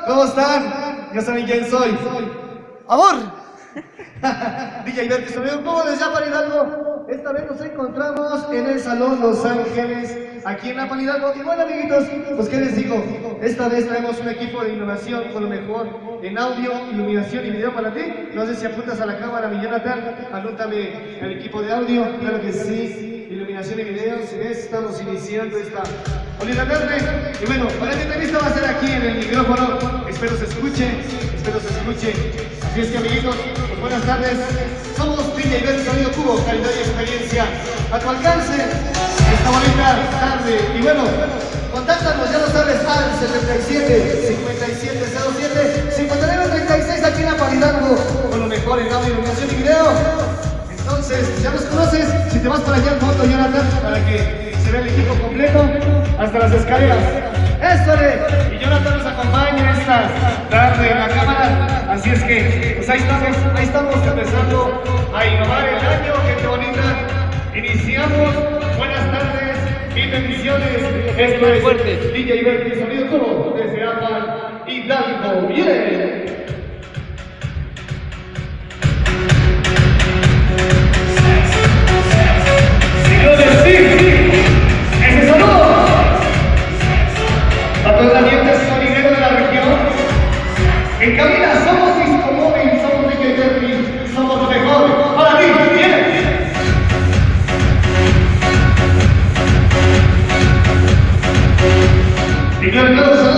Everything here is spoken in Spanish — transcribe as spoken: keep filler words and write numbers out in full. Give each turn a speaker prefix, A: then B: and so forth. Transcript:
A: ¿Cómo están? Ya saben quién soy.
B: ¡Amor!
A: D J Vertis, amigos, ¿cómo les llama Hidalgo? Esta vez nos encontramos en el Salón Los Ángeles, aquí en la Pan Hidalgo. Y bueno, amiguitos, pues qué les digo, esta vez traemos un equipo de innovación con lo mejor en audio, iluminación y video para ti. No sé si apuntas a la cámara, mi Jonathan, anótame al equipo de audio, claro que sí, iluminación y video. Si ves, estamos iniciando esta bonita tarde. Y bueno, para la entrevista va a ser aquí en el micrófono. Espero se escuche, espero se escuche. Así es que, amiguitos, pues buenas tardes. Somos D J Vertis Sonido Cubo, calidad y experiencia a tu alcance esta bonita tarde. Y bueno, contáctanos, ya lo sabes, al setenta y siete, cincuenta y siete cero siete, cincuenta y nueve treinta y seis aquí en la Pan Hidalgo, con lo mejor en audio, iluminación y video. Entonces, ya nos conoces, si te vas por allá en foto, Jonathan, para que se vea el equipo completo, hasta las escaleras. ¡Éstole! Y Jonathan nos acompaña esta tarde en la cámara, así es que, pues ahí estamos, ahí estamos empezando a innovar el año, gente bonita. Iniciamos, buenas tardes y bendiciones. Esto es D J Vertis Sonido Cubo, desde Apan Hidalgo. ¡Bien! En cabina somos Disco Móvil, somos D J Vertis, somos lo mejor para ti, ¿bien? Y claro, claro,